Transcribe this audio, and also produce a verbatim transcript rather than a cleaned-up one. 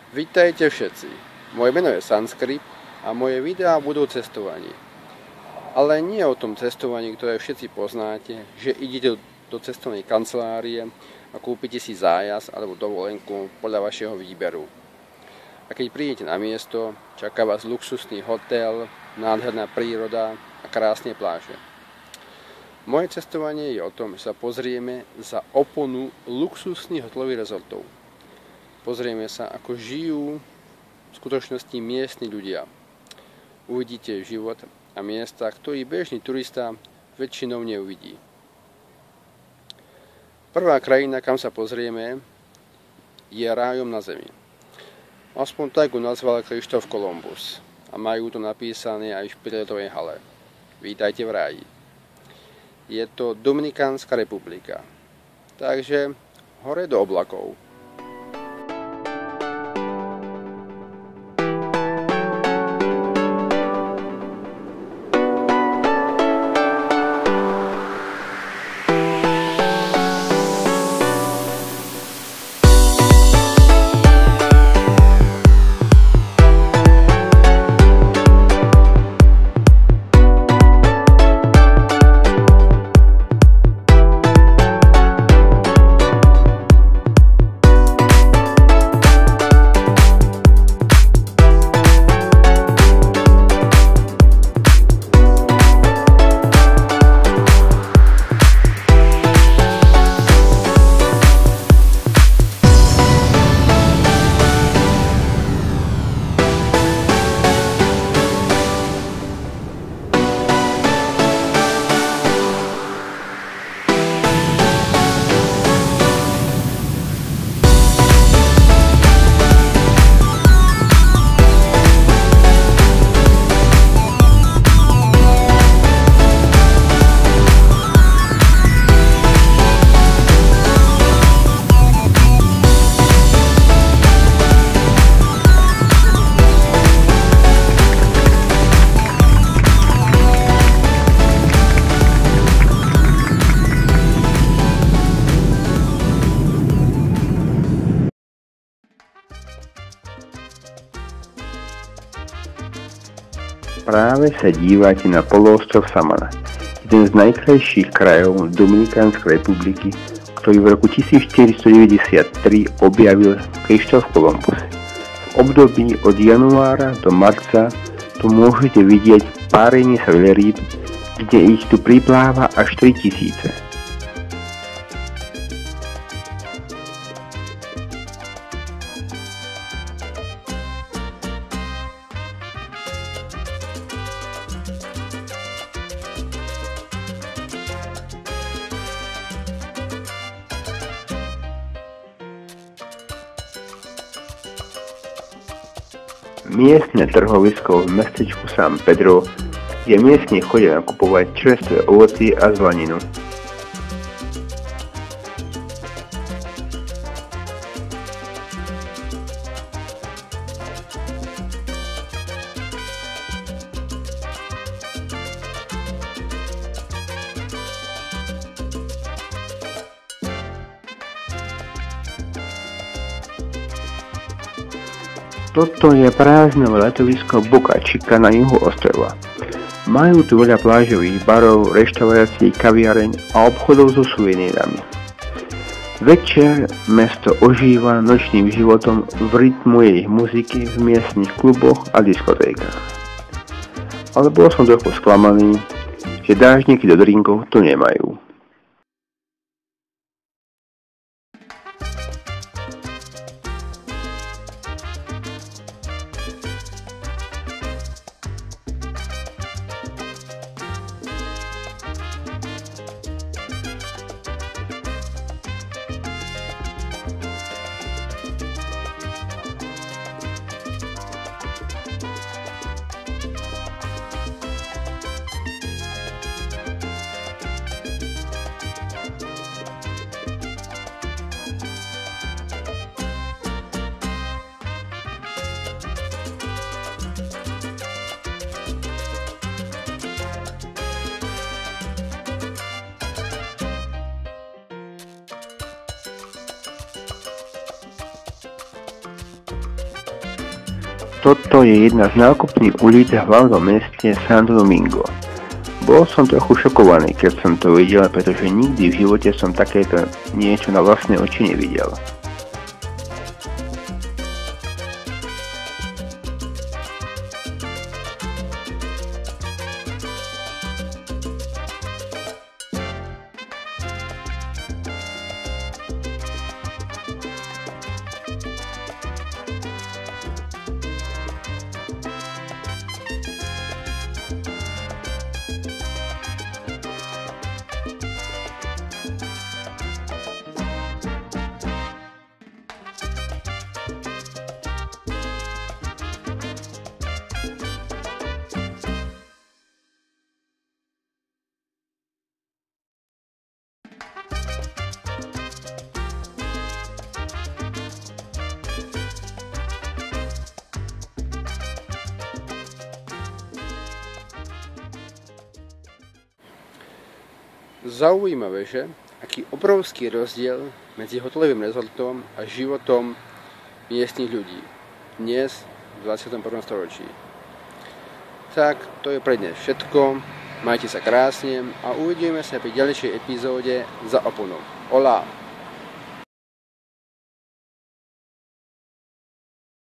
Vítajte všetci. Moje meno je Sanskrit a moje videá budú o cestovaní. Ale nie o tom cestovaní, ktoré všetci poznáte, že idete do cestovnej kancelárie a kúpite si zájazd alebo dovolenku podľa vašeho výberu. A keď prídete na miesto, čaká vás luxusný hotel, nádherná príroda a krásne pláže. Moje cestovanie je o tom, že sa pozrieme za oponu luxusných hotelových rezortov. Pozrieme sa, ako žijú v skutočnosti miestni ľudia. Uvidíte život a miesta, ktorý bežný turista väčšinou neuvidí. Prvá krajina, kam sa pozrieme, je rájom na zemi. Aspoň tak ju nazval Krištof Kolumbus a majú to napísané aj v príletovej hale. Vítajte v ráji. Je to Dominikánska republika. Takže hore do oblakov. Práve sa dívate na poloostrov Samana, jeden z najkrajších krajov Dominikánskej republiky, ktorý v roku tisícštyristodeväťdesiattri objavil Krištof Kolumbus. V období od januára do marca tu môžete vidieť párenie sa veľrýb, kde ich tu pripláva až tritisíce. Miestne trhovisko v mestečku San Pedro, kde miestne chodia nakupovať čerstvé ovocie a zeleninu. Toto je prázdnové letovisko Boca Chica na juhu ostrova. Majú tu veľa plážových barov, reštaurácií, kaviareň a obchodov so suvenírami. Večer mesto ožíva nočným životom v rytmu ich muziky v miestnych kluboch a diskotékach. Ale bol som trochu sklamaný, že dážniky do drinkov tu nemajú. Toto je jedna z nákupných ulic v hlavnom meste Santo Domingo. Bol som trochu šokovaný, keď som to videl, pretože nikdy v živote som takéto niečo na vlastné oči nevidel. Zaujímavé, že? Aký obrovský rozdiel medzi hotelovým rezortom a životom miestnych ľudí dnes v dvadsiatom prvom storočí. Tak, to je pre dnes všetko. Majte sa krásne a uvidíme sa pri ďalšej epizóde za oponou. Hola!